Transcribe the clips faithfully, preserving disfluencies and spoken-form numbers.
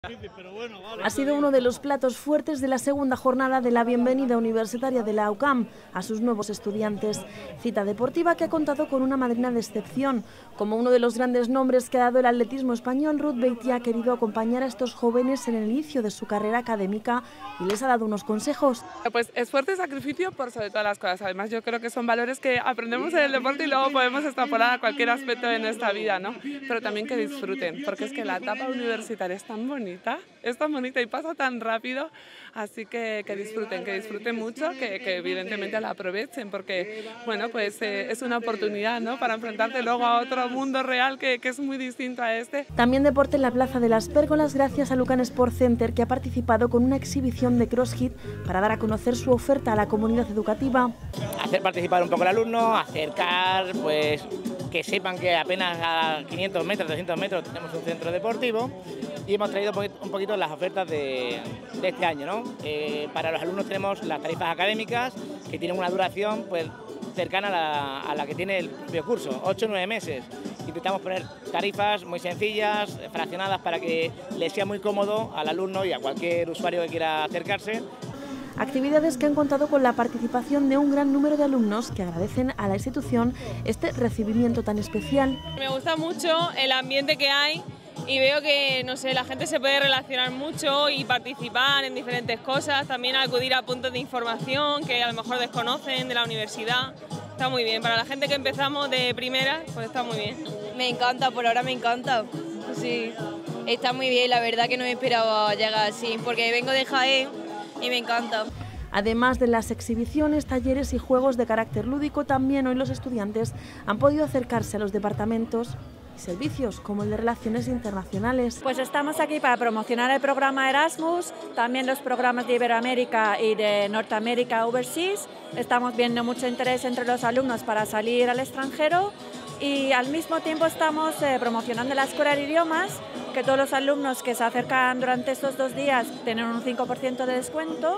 Ha sido uno de los platos fuertes de la segunda jornada de la bienvenida universitaria de la UCAM a sus nuevos estudiantes. Cita deportiva que ha contado con una madrina de excepción. Como uno de los grandes nombres que ha dado el atletismo español, Ruth Beitía ha querido acompañar a estos jóvenes en el inicio de su carrera académica y les ha dado unos consejos. Pues esfuerzo y sacrificio por sobre todas las cosas. Además, yo creo que son valores que aprendemos en el deporte y luego podemos extrapolar a cualquier aspecto de nuestra vida, ¿no? Pero también que disfruten, porque es que la etapa universitaria es tan bonita, es tan bonita y pasa tan rápido, así que que disfruten, que disfruten mucho, que, que evidentemente la aprovechen, porque bueno, pues eh, es una oportunidad, ¿no?, para enfrentarte luego a otro mundo real que, que es muy distinto a este. También deporte en la Plaza de las Pérgolas gracias a Lucan Sport Center, que ha participado con una exhibición de CrossFit para dar a conocer su oferta a la comunidad educativa. Hacer participar un poco al alumno, acercar, pues que sepan que apenas a quinientos metros, trescientos metros tenemos un centro deportivo y hemos traído un poquito las ofertas de, de este año, ¿no? Eh, para los alumnos tenemos las tarifas académicas que tienen una duración pues cercana a la, a la que tiene el propio curso, ocho o nueve meses. Intentamos poner tarifas muy sencillas, fraccionadas para que les sea muy cómodo al alumno y a cualquier usuario que quiera acercarse. Actividades que han contado con la participación de un gran número de alumnos que agradecen a la institución este recibimiento tan especial. Me gusta mucho el ambiente que hay y veo que, no sé, la gente se puede relacionar mucho y participar en diferentes cosas, también acudir a puntos de información que a lo mejor desconocen de la universidad. Está muy bien, para la gente que empezamos de primera, pues está muy bien. Me encanta, por ahora me encanta, sí, está muy bien, la verdad que no me esperaba llegar así, porque vengo de Jaén y me encanta. Además de las exhibiciones, talleres y juegos de carácter lúdico, también hoy los estudiantes han podido acercarse a los departamentos y servicios como el de Relaciones Internacionales. Pues estamos aquí para promocionar el programa Erasmus, también los programas de Iberoamérica y de Norteamérica Overseas. Estamos viendo mucho interés entre los alumnos para salir al extranjero y al mismo tiempo estamos eh, promocionando la Escuela de Idiomas, que todos los alumnos que se acercan durante estos dos días tienen un cinco por ciento de descuento.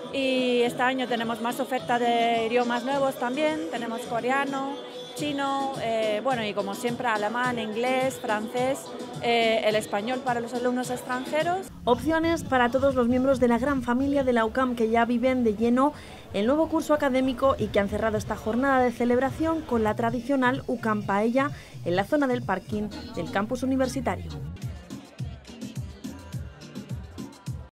Y este año tenemos más oferta de idiomas nuevos también, tenemos coreano, chino, eh, bueno, y como siempre alemán, inglés, francés, eh, el español para los alumnos extranjeros. Opciones para todos los miembros de la gran familia de la UCAM que ya viven de lleno el nuevo curso académico y que han cerrado esta jornada de celebración con la tradicional UCAM Paella en la zona del parking del campus universitario.